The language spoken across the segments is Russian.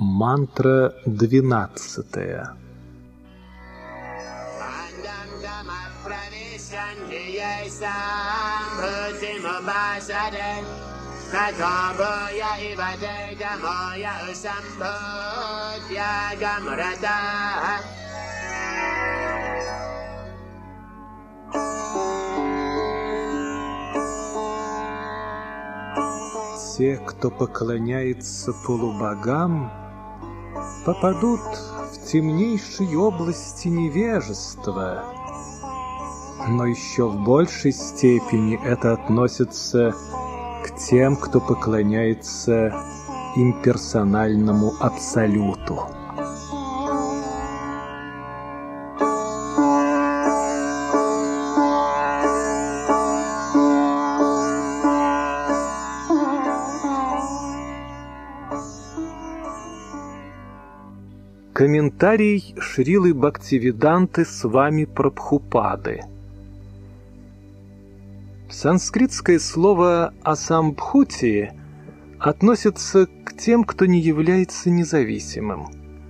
Мантра 12. Те, кто поклоняется полубогам, попадут в темнейшие области невежества. Но еще в большей степени это относится к тем, кто поклоняется имперсональному абсолюту. Комментарий Шрилы Бхактивиданты Свами Прабхупады. Санскритское слово «асамбхути» относится к тем, кто не является независимым.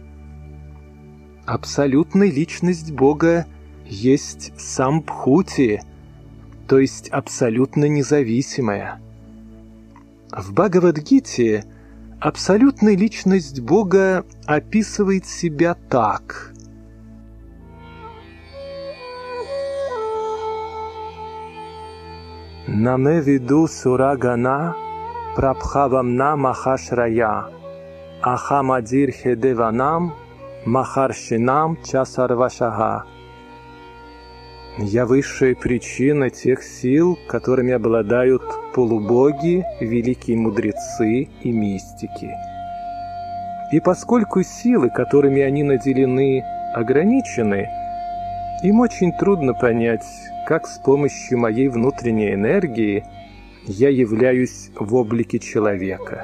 Абсолютная личность Бога есть самбхути, то есть абсолютно независимая. В Бхагавад-гите абсолютная личность Бога описывает себя так. Наме виду сурагана прабхавамна махашрая ахамадир хедеванам махаршинам часарвашага. Я высшая причина тех сил, которыми обладают полубоги, великие мудрецы и мистики. И поскольку силы, которыми они наделены, ограничены, им очень трудно понять, как с помощью моей внутренней энергии я являюсь в облике человека.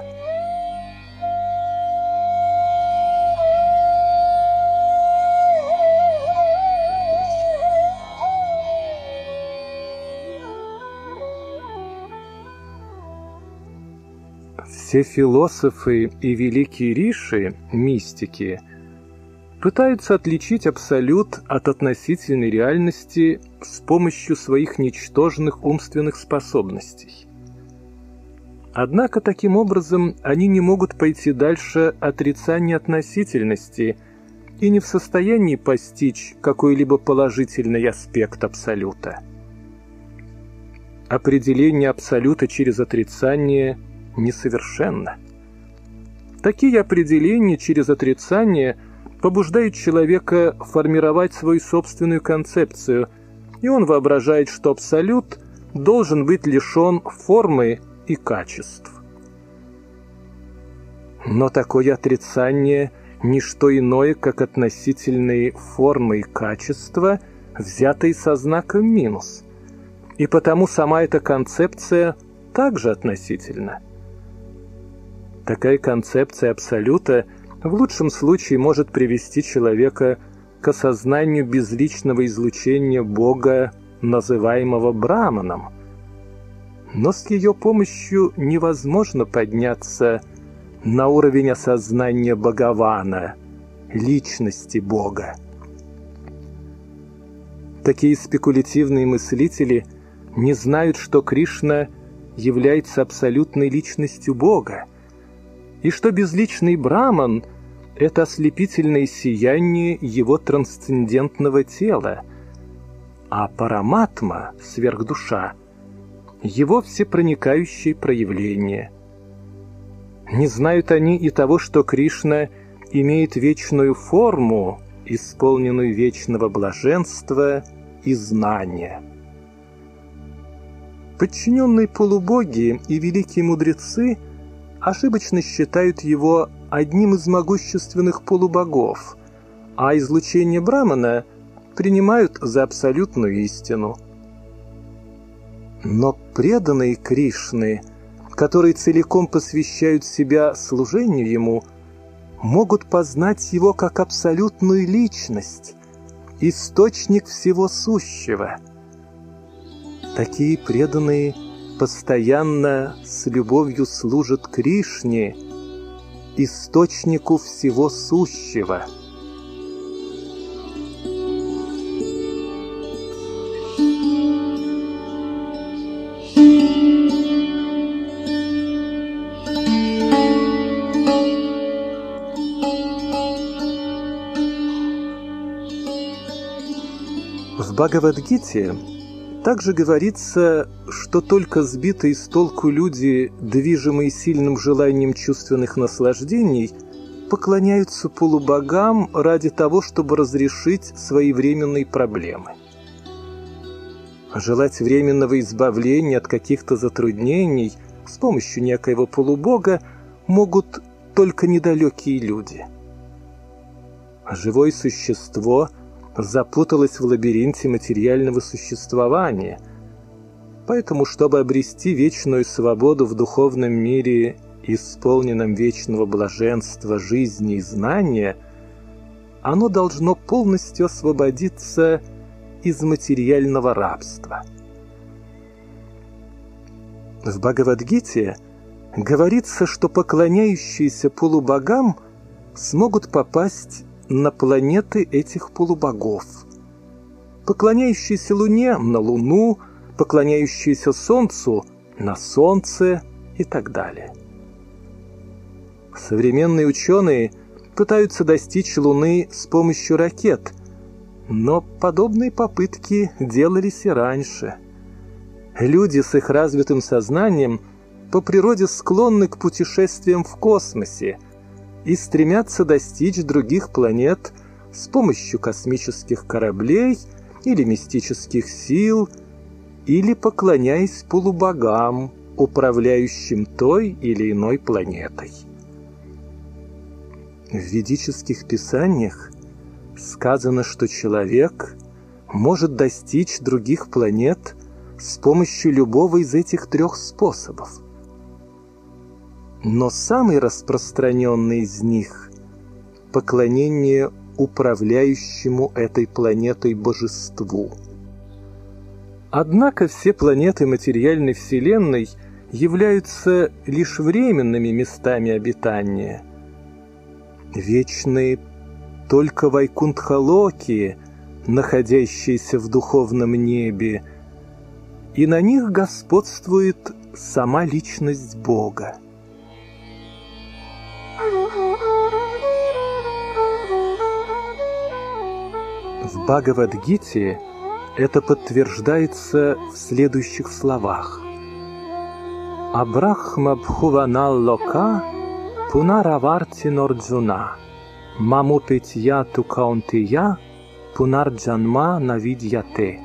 Все философы и великие риши, мистики, пытаются отличить абсолют от относительной реальности с помощью своих ничтожных умственных способностей. Однако таким образом они не могут пойти дальше отрицания относительности и не в состоянии постичь какой-либо положительный аспект абсолюта. Определение абсолюта через отрицание несовершенно. Такие определения через отрицание побуждают человека формировать свою собственную концепцию, и он воображает, что абсолют должен быть лишен формы и качеств. Но такое отрицание – не что иное, как относительные формы и качества, взятые со знаком минус. И потому сама эта концепция также относительна. Такая концепция абсолюта в лучшем случае может привести человека к осознанию безличного излучения Бога, называемого Браманом. Но с ее помощью невозможно подняться на уровень осознания Бхагавана, личности Бога. Такие спекулятивные мыслители не знают, что Кришна является абсолютной личностью Бога, и что безличный Браман – это ослепительное сияние его трансцендентного тела, а Параматма, сверхдуша, его всепроникающее проявление. Не знают они и того, что Кришна имеет вечную форму, исполненную вечного блаженства и знания. Подчиненные полубоги и великие мудрецы ошибочно считают его одним из могущественных полубогов, а излучение Брамана принимают за абсолютную истину. Но преданные Кришны, которые целиком посвящают себя служению Ему, могут познать Его как абсолютную личность, источник всего сущего. Такие преданные постоянно с любовью служат Кришне источнику всего сущего. В Бхагавад-гите также говорится, что только сбитые с толку люди, движимые сильным желанием чувственных наслаждений, поклоняются полубогам ради того, чтобы разрешить свои временные проблемы. Желать временного избавления от каких-то затруднений с помощью некоего полубога могут только недалекие люди. Живое существо запуталось в лабиринте материального существования, поэтому, чтобы обрести вечную свободу в духовном мире, исполненном вечного блаженства, жизни и знания, оно должно полностью освободиться из материального рабства. В Бхагавад-гите говорится, что поклоняющиеся полубогам смогут попасть на планеты этих полубогов, поклоняющиеся Луне на Луну, поклоняющиеся Солнцу на Солнце и так далее. Современные ученые пытаются достичь Луны с помощью ракет, но подобные попытки делались и раньше. Люди с их развитым сознанием по природе склонны к путешествиям в космосе и стремятся достичь других планет с помощью космических кораблей или мистических сил, или поклоняясь полубогам, управляющим той или иной планетой. В ведических писаниях сказано, что человек может достичь других планет с помощью любого из этих трех способов. Но самый распространенный из них – поклонение управляющему этой планетой божеству. Однако все планеты материальной Вселенной являются лишь временными местами обитания. Вечные только Вайкунтха-локи, находящиеся в духовном небе, и на них господствует сама личность Бога. В Бхагавад-гите это подтверждается в следующих словах. «Абрахма бхуванал лока пунараварти норджуна, мамупитья тукаунтия пунарджанма навидьяте».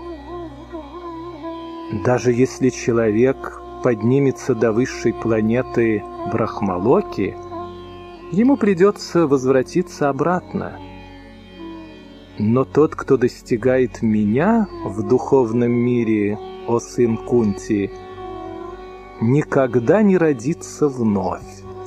Даже если человек поднимется до высшей планеты Брахмалоки, ему придется возвратиться обратно. Но тот, кто достигает меня в духовном мире, о сын Кунти, никогда не родится вновь.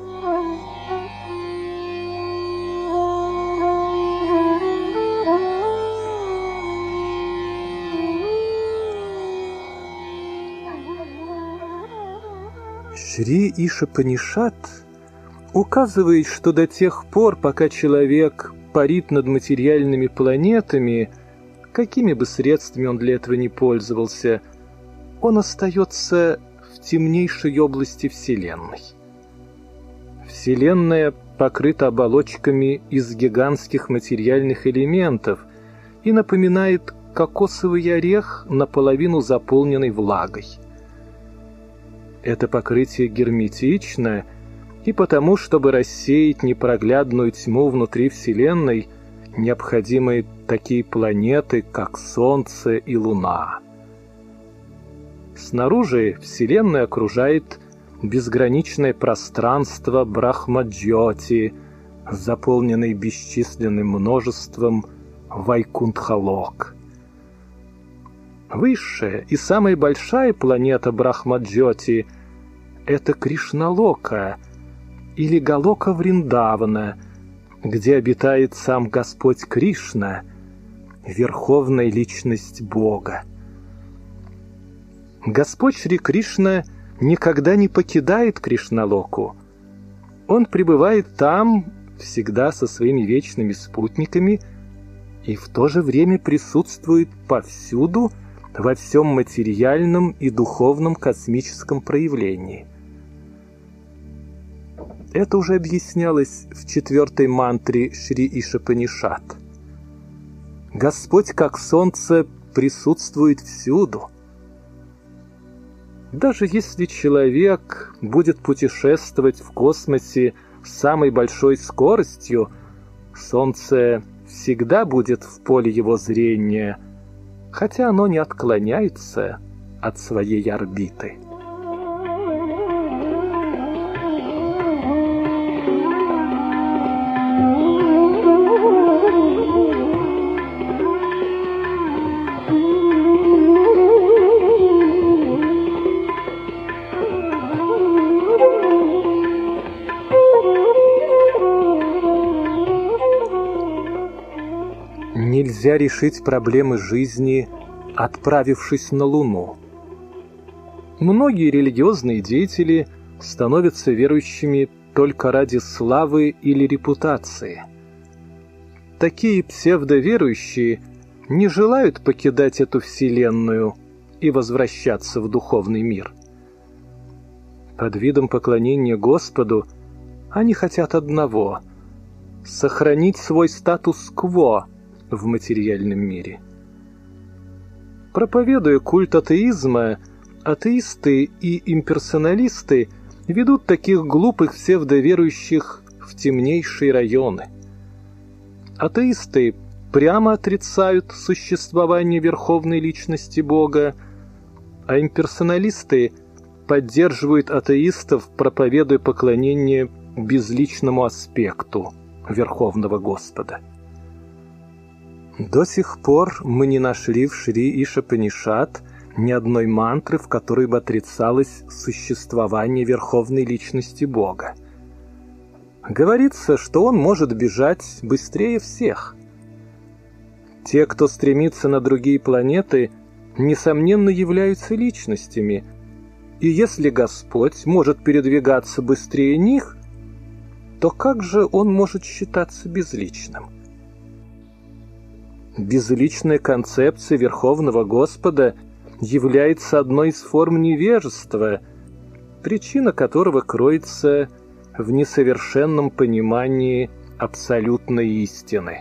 Шри Ишапанишат указывает, что до тех пор, пока человек парит над материальными планетами, какими бы средствами он для этого ни пользовался, он остается в темнейшей области Вселенной. Вселенная покрыта оболочками из гигантских материальных элементов и напоминает кокосовый орех, наполовину заполненный влагой. Это покрытие герметично, и потому, чтобы рассеять непроглядную тьму внутри Вселенной, необходимы такие планеты, как Солнце и Луна. Снаружи Вселенную окружает безграничное пространство Брахма-джьоти, заполненное бесчисленным множеством Вайкунтха-лок. Высшая и самая большая планета Брахма-джьоти – это Кришналока, или Галока Вриндавана, где обитает сам Господь Кришна, верховная личность Бога. Господь Шри Кришна никогда не покидает Кришналоку. Он пребывает там всегда со своими вечными спутниками и в то же время присутствует повсюду, во всем материальном и духовном космическом проявлении. Это уже объяснялось в 4-й мантре Шри Ишапанишат. Господь, как солнце, присутствует всюду. Даже если человек будет путешествовать в космосе с самой большой скоростью, солнце всегда будет в поле его зрения, хотя оно не отклоняется от своей орбиты. Нельзя решить проблемы жизни, отправившись на Луну. Многие религиозные деятели становятся верующими только ради славы или репутации. Такие псевдоверующие не желают покидать эту вселенную и возвращаться в духовный мир. Под видом поклонения Господу они хотят одного — сохранить свой статус-кво в материальном мире. Проповедуя культ атеизма, атеисты и имперсоналисты ведут таких глупых псевдоверующих в темнейшие районы. Атеисты прямо отрицают существование верховной личности Бога, а имперсоналисты поддерживают атеистов, проповедуя поклонение безличному аспекту Верховного Господа. До сих пор мы не нашли в Шри Ишапанишат ни одной мантры, в которой бы отрицалось существование верховной личности Бога. Говорится, что он может бежать быстрее всех. Те, кто стремится на другие планеты, несомненно являются личностями, и если Господь может передвигаться быстрее них, то как же он может считаться безличным? Безличная концепция Верховного Господа является одной из форм невежества, причина которого кроется в несовершенном понимании абсолютной истины.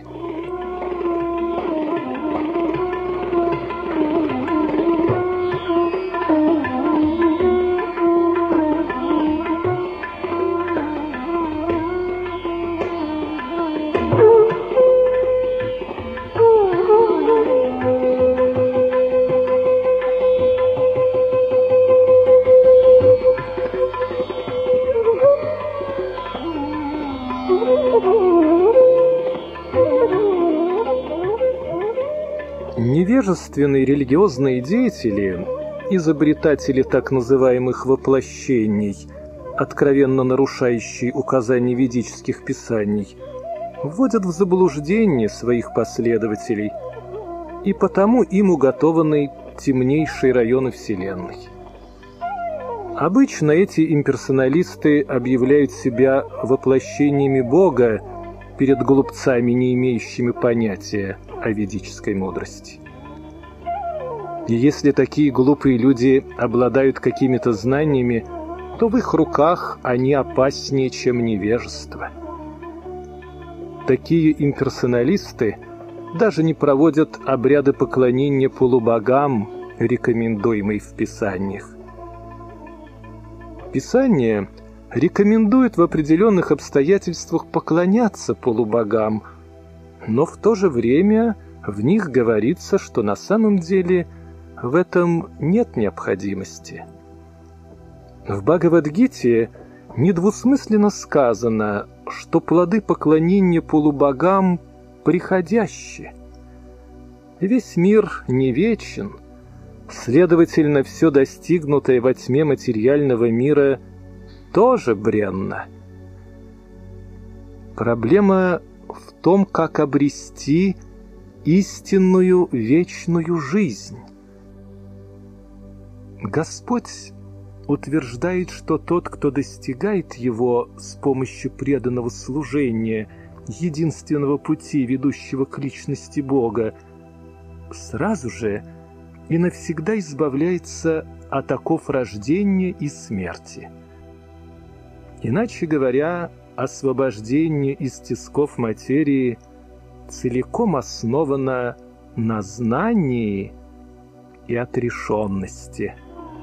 Невежественные религиозные деятели, изобретатели так называемых воплощений, откровенно нарушающие указания ведических писаний, вводят в заблуждение своих последователей, и потому им уготованы темнейшие районы Вселенной. Обычно эти имперсоналисты объявляют себя воплощениями Бога перед глупцами, не имеющими понятия о ведической мудрости. И если такие глупые люди обладают какими-то знаниями, то в их руках они опаснее, чем невежество. Такие имперсоналисты даже не проводят обряды поклонения полубогам, рекомендуемые в Писаниях. Писание рекомендует в определенных обстоятельствах поклоняться полубогам, но в то же время в них говорится, что на самом деле в этом нет необходимости. В Бхагавад-гите недвусмысленно сказано, что плоды поклонения полубогам приходящие. Весь мир не вечен, следовательно, все достигнутое во тьме материального мира тоже бренно. Проблема в том, как обрести истинную вечную жизнь. Господь утверждает, что тот, кто достигает его с помощью преданного служения, единственного пути, ведущего к личности Бога, сразу же и навсегда избавляется от оков рождения и смерти. Иначе говоря, освобождение из тисков материи целиком основано на знании и отрешенности.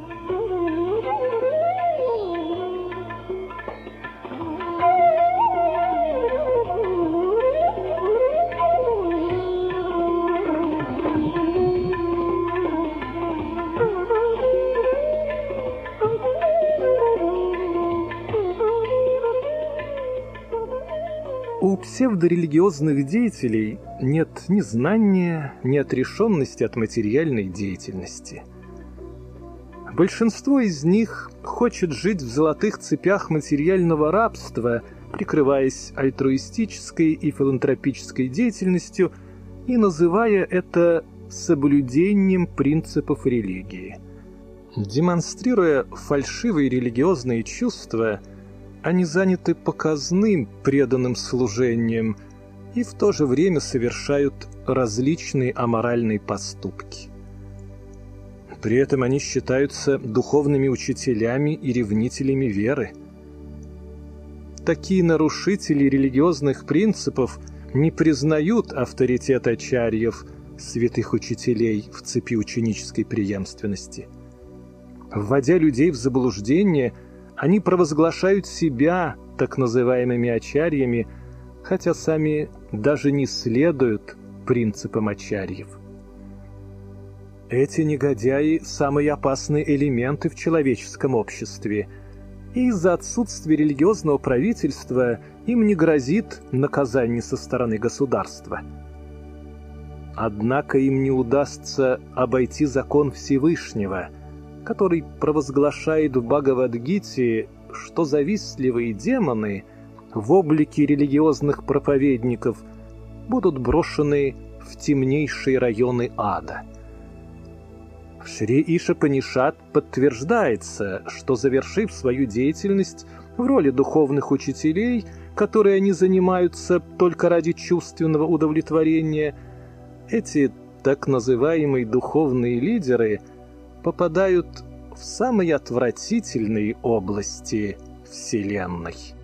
У псевдорелигиозных деятелей нет ни знания, ни отрешенности от материальной деятельности. Большинство из них хочет жить в золотых цепях материального рабства, прикрываясь альтруистической и филантропической деятельностью и называя это соблюдением принципов религии. Демонстрируя фальшивые религиозные чувства, они заняты показным преданным служением и в то же время совершают различные аморальные поступки. При этом они считаются духовными учителями и ревнителями веры. Такие нарушители религиозных принципов не признают авторитет ачарьев, святых учителей в цепи ученической преемственности. Вводя людей в заблуждение, они провозглашают себя так называемыми ачарьями, хотя сами даже не следуют принципам ачарьев. Эти негодяи – самые опасные элементы в человеческом обществе, и из-за отсутствия религиозного правительства им не грозит наказание со стороны государства. Однако им не удастся обойти закон Всевышнего, который провозглашает в Бхагавад-гите, что завистливые демоны в облике религиозных проповедников будут брошены в темнейшие районы ада. В Шри-Ишапанишат подтверждается, что, завершив свою деятельность в роли духовных учителей, которые они занимаются только ради чувственного удовлетворения, эти так называемые духовные лидеры попадают в самые отвратительные области Вселенной.